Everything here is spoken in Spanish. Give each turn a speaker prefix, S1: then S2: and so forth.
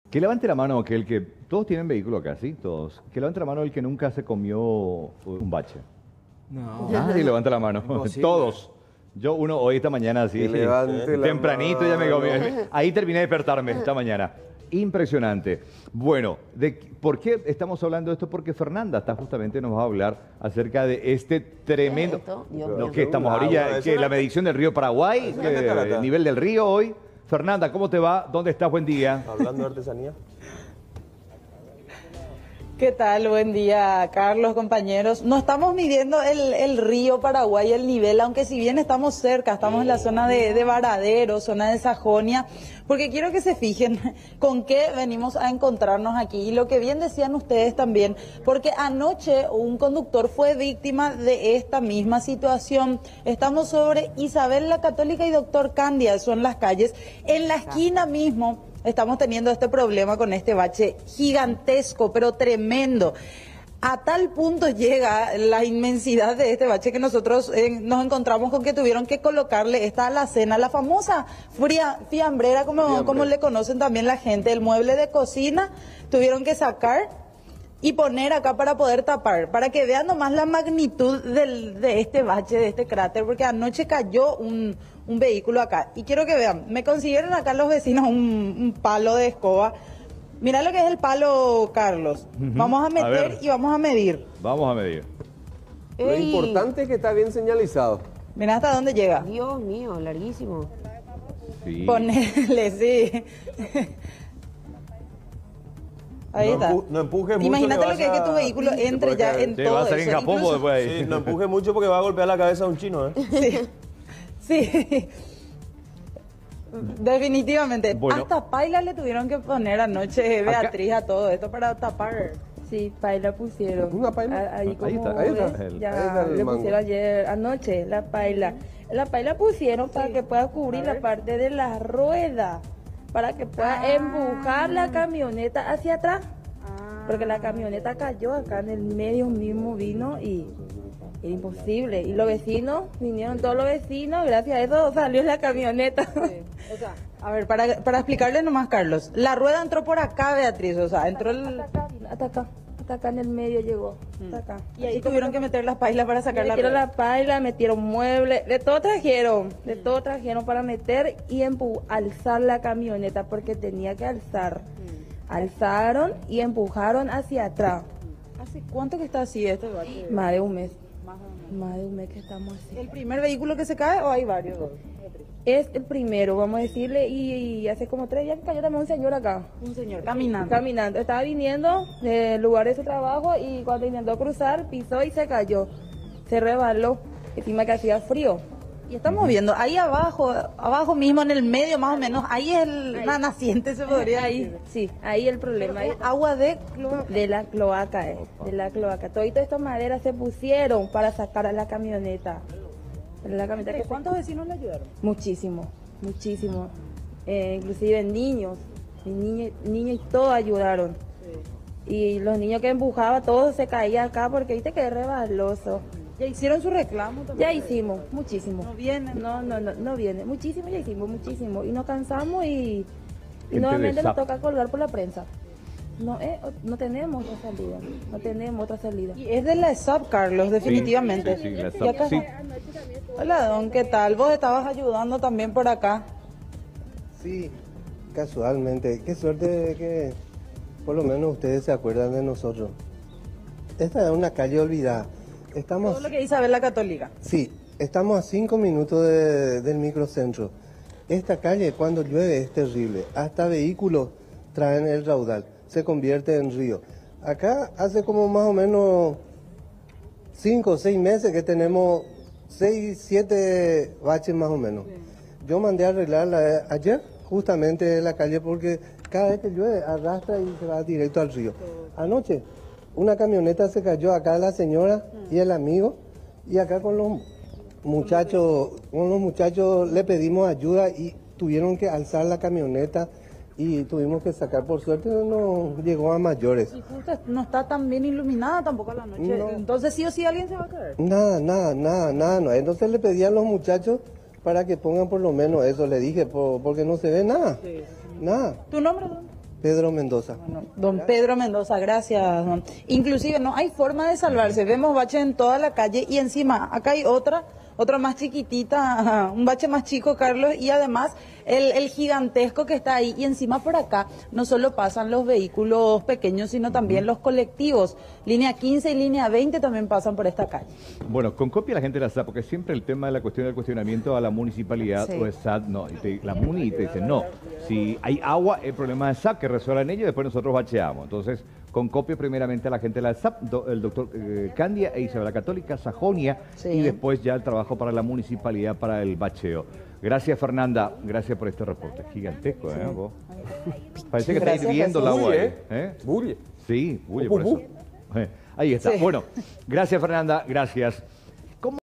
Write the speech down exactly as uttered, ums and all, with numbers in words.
S1: Que levante la mano aquel que... Todos tienen vehículo acá, ¿sí? Todos. Que levante la mano el que nunca se comió un bache.
S2: No.
S1: Nadie levanta la mano.
S2: Imposible.
S1: Todos. Yo uno hoy esta mañana así,
S3: Que levante la
S1: tempranito ya me comí.
S3: mano.
S1: Ahí terminé de despertarme esta mañana. Impresionante. Bueno, de, ¿por qué estamos hablando de esto? Porque Fernanda está justamente nos va a hablar acerca de este tremendo...
S4: Esto, Dios
S1: No,
S4: mío.
S1: que estamos ahorita,
S3: Agua,
S1: que
S3: eso
S1: la
S3: no-
S1: medición del río Paraguay,
S3: Eso no
S1: que
S3: es catarata.
S1: el nivel del río hoy. Fernanda, ¿cómo te va? ¿Dónde estás? Buen día.
S3: Hablando de artesanía.
S5: ¿Qué tal? Buen día, Carlos, compañeros. No estamos midiendo el, el río Paraguay, el nivel, aunque si bien estamos cerca, estamos en la zona de, de Varadero, zona de Sajonia, porque quiero que se fijen con qué venimos a encontrarnos aquí. Y lo que bien decían ustedes también, porque anoche un conductor fue víctima de esta misma situación. Estamos sobre Isabel la Católica y Doctor Candia, son las calles. En la esquina mismo estamos teniendo este problema con este bache gigantesco, pero tremendo. A tal punto llega la inmensidad de este bache que nosotros eh, nos encontramos con que tuvieron que colocarle esta alacena, la famosa fría, fiambrera, como,
S3: Fiambre.
S5: como le conocen también la gente, el mueble de cocina, tuvieron que sacar y poner acá para poder tapar, para que vean nomás la magnitud del, de este bache, de este cráter, porque anoche cayó un, un vehículo acá. Y quiero que vean, me consiguieron acá los vecinos un, un palo de escoba. Mira lo que es el palo, Carlos.
S1: Ujú.
S5: Vamos a
S1: A
S5: meter
S1: ver.
S5: y vamos a medir.
S1: Vamos a medir.
S3: Lo
S4: Ey,
S3: importante es que está bien señalizado.
S5: Mira hasta dónde llega.
S4: Dios mío, larguísimo.
S1: Sí.
S5: Ponerle, sí. Ahí
S3: no,
S5: está.
S3: empu- no empuje mucho.
S5: Imagínate lo que es
S3: vas
S5: que tu
S3: a-
S5: vehículo
S3: te
S5: entre
S3: puede
S5: ya
S3: caer.
S5: en
S1: Sí,
S5: todo
S1: va a salir en
S5: eso.
S1: Japón
S5: Incluso-
S1: después ahí.
S3: Sí, no empuje mucho porque va a golpear la cabeza a un chino, ¿eh?
S5: Sí, sí. Definitivamente.
S1: Bueno.
S5: Hasta paila le tuvieron que poner anoche, Beatriz, a todo esto para tapar.
S6: Sí, paila pusieron.
S3: ¿Una paila?
S6: A- Ahí,
S1: Ahí
S6: como
S1: está,
S3: ahí está.
S6: ves,
S1: El-
S6: ya
S3: ahí está el
S6: le
S3: mango.
S6: pusieron ayer anoche la paila. La paila pusieron para que pueda cubrir la parte de la rueda, para que pueda
S5: Ah.
S6: empujar la camioneta hacia atrás. Porque la camioneta cayó acá en el medio mismo, vino y era imposible. Y los vecinos, vinieron todos los vecinos, gracias a eso salió la camioneta.
S5: O sea, a ver, para, para explicarle nomás, Carlos, la rueda entró por acá, Beatriz, o sea, entró el...
S6: Hasta acá, hasta acá, hasta acá en el medio llegó, hasta acá.
S5: Y ahí tuvieron que meter las pailas para sacar la
S6: Metieron
S5: rueda.
S6: la paila, metieron muebles, de todo trajeron, de todo trajeron para meter y empu alzar la camioneta porque tenía que alzar. Alzaron y empujaron hacia atrás.
S5: ¿Hace cuánto que está así este bache?
S6: Más de un mes,
S5: Más o menos.
S6: más de un mes que estamos así.
S5: ¿El primer vehículo que se cae o hay varios?
S6: Es el primero, vamos a decirle, y, y hace como tres días que cayó también un señor acá.
S5: Un señor caminando.
S6: Caminando, estaba viniendo del lugar de su trabajo y cuando intentó cruzar pisó y se cayó. Se rebaló, encima que hacía frío.
S5: Y estamos viendo, ahí abajo, abajo mismo en el medio más o menos, ahí es el, la naciente, se podría
S6: Ahí,
S5: decir.
S6: sí, ahí el problema. Ahí,
S5: Agua de cloaca.
S6: de la cloaca, eh, de la cloaca. Todas estas maderas se pusieron para sacar a la camioneta. La camioneta que se-
S5: ¿Cuántos vecinos le ayudaron?
S6: Muchísimo, muchísimo. Eh, inclusive niños, y niños, niños y todos ayudaron. Y los niños que empujaba, todos se caían acá porque viste que es rebaloso.
S5: ¿Ya hicieron su reclamo también?
S6: Ya hicimos, muchísimo.
S5: No vienen.
S6: No, no, no, no viene. Muchísimo, ya hicimos, muchísimo. Y nos cansamos y, y
S1: Gente
S6: nuevamente
S1: de
S6: nos
S1: zap.
S6: toca colgar por la prensa. No, eh, no tenemos otra salida, no tenemos otra salida.
S5: Y es de la S A P, Carlos, definitivamente.
S1: Sí, sí, la
S5: Y
S1: S A P,
S5: acá-
S1: sí.
S5: Hola, don, ¿qué tal? Vos estabas ayudando también por acá.
S7: Sí, casualmente. Qué suerte de que por lo menos ustedes se acuerdan de nosotros. Esta es una calle olvidada. Estamos,
S5: Todo lo que Isabel la Católica.
S7: sí, estamos a cinco minutos de- del microcentro. Esta calle cuando llueve es terrible. Hasta vehículos traen el raudal. Se convierte en río. Acá hace como más o menos cinco o seis meses que tenemos seis, siete baches más o menos. Yo mandé a arreglarla ayer justamente la calle porque cada vez que llueve arrastra y se va directo al río. Anoche una camioneta se cayó acá la señora y el amigo y acá con los muchachos, con los muchachos le pedimos ayuda y tuvieron que alzar la camioneta y tuvimos que sacar, por suerte no llegó a mayores.
S5: Y justo no está tan bien iluminada tampoco a la noche.
S7: No.
S5: Entonces sí o sí alguien se va a caer.
S7: Nada, nada, nada, nada, no. Entonces le pedí a los muchachos para que pongan por lo menos eso, le dije, por- porque no se ve nada,
S5: Sí.
S7: nada.
S5: ¿Tu nombre, don?
S7: Pedro Mendoza.
S5: Bueno, don Pedro Mendoza, gracias, don. Inclusive no hay forma de salvarse. Vemos baches en toda la calle y encima acá hay otra, otra más chiquitita, un bache más chico, Carlos, y además el, el gigantesco que está ahí. Y encima por acá no solo pasan los vehículos pequeños, sino también los colectivos. Línea quince y línea veinte también pasan por esta calle.
S1: Bueno, con copia la gente la sabe, porque siempre el tema de la cuestión del cuestionamiento a la municipalidad
S5: Sí.
S1: o es S A T, no, y te- la MUNI te dice, no, si hay agua, el problema es S A P, que resuelvan ellos y después nosotros bacheamos. Entonces, con copia primeramente a la gente de la S A P, do- el doctor eh, Candia e Isabel Católica, Sajonia,
S5: Sí.
S1: y después ya el trabajo para la municipalidad para el bacheo. Gracias, Fernanda, gracias por este reporte. Gigantesco, ¿eh? Vos? Parece que
S5: Gracias,
S1: está hirviendo el
S3: Jesús.
S1: agua.
S3: Bulle,
S1: ahí, ¿eh?
S3: Bulle.
S1: Sí, bulle
S3: Ujú.
S1: por eso. Eh, Ahí está.
S5: Sí.
S1: Bueno, gracias, Fernanda, gracias.